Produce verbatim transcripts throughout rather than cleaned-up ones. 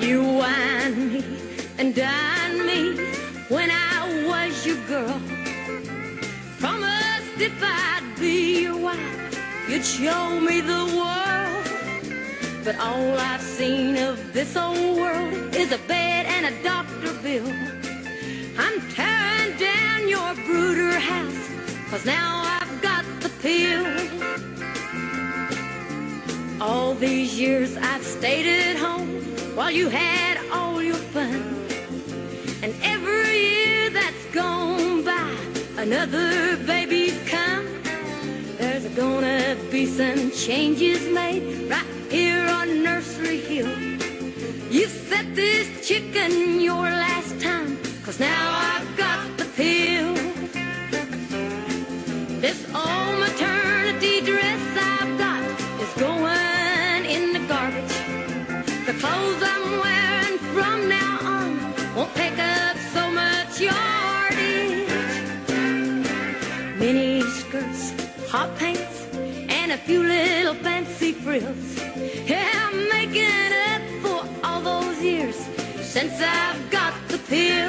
You wine me and dine me when I was your girl. Promised if I'd be your wife, you'd show me the world. But all I've seen of this old world is a bed and a doctor bill. I'm tearing down your brooder house, 'cause now I've got the pill. All these years I've stayed at home while you had all your fun. And every year that's gone by, another baby's come. There's gonna be some changes made right here on Nursery Hill. You set this chicken your last time, 'cause now I've got the pill. This old maternity dress I've got is going in the garbage. The clothes I'm wearing from now on won't pick up so much yardage. Mini skirts, hot pants, and a few little fancy frills. Yeah, I'm making up for all those years since I've got the pill.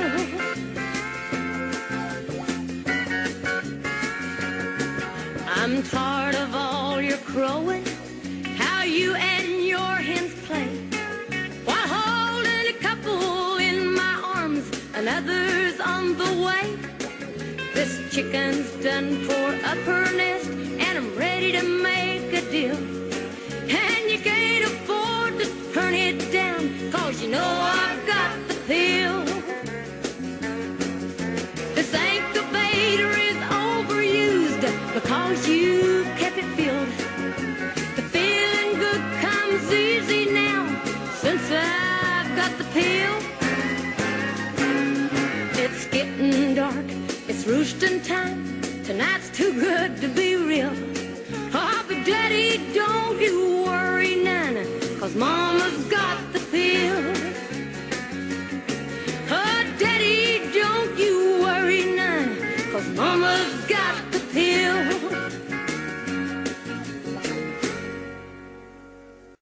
I'm tired of all your crowing, how you and your hens play, while holding a couple in my arms, another's on the way. This chicken's done tore up her nest, and I'm ready to make a deal. And you can't afford to turn it down, 'cause you know I've got the pill. This incubator is overused because you've kept it filled. The feeling good comes easy now since I've got the pill. It's getting dark, it's roosting time. Tonight's too good to be real. Oh, but Daddy, don't you worry none, 'cause Mama's got